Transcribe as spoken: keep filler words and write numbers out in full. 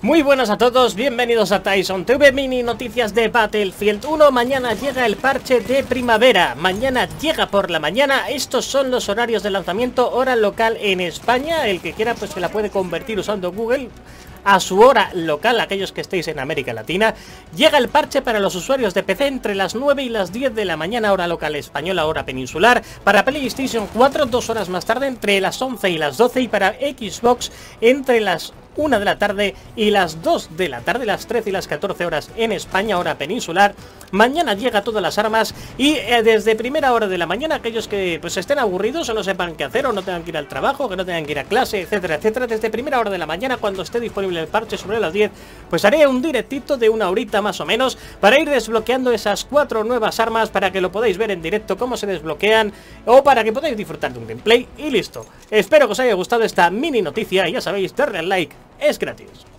Muy buenas a todos, bienvenidos a Tyson T V Mini Noticias de Battlefield uno. Mañana llega el parche de primavera, mañana llega por la mañana. Estos son los horarios de lanzamiento, hora local en España. El que quiera pues se la puede convertir usando Google a su hora local, aquellos que estéis en América Latina. Llega el parche para los usuarios de P C entre las nueve y las diez de la mañana, hora local española, hora peninsular. Para PlayStation cuatro, dos horas más tarde, entre las once y las doce. Y para Xbox, entre las una de la tarde y las dos de la tarde, las trece y las catorce horas en España, hora peninsular. Mañana llega todas las armas y eh, desde primera hora de la mañana, aquellos que pues estén aburridos o no sepan qué hacer o no tengan que ir al trabajo, que no tengan que ir a clase, etcétera, etcétera, desde primera hora de la mañana, cuando esté disponible el parche sobre las diez, pues haré un directito de una horita más o menos para ir desbloqueando esas cuatro nuevas armas, para que lo podáis ver en directo cómo se desbloquean o para que podáis disfrutar de un gameplay y listo. Espero que os haya gustado esta mini noticia y ya sabéis, darle al like, es gratis.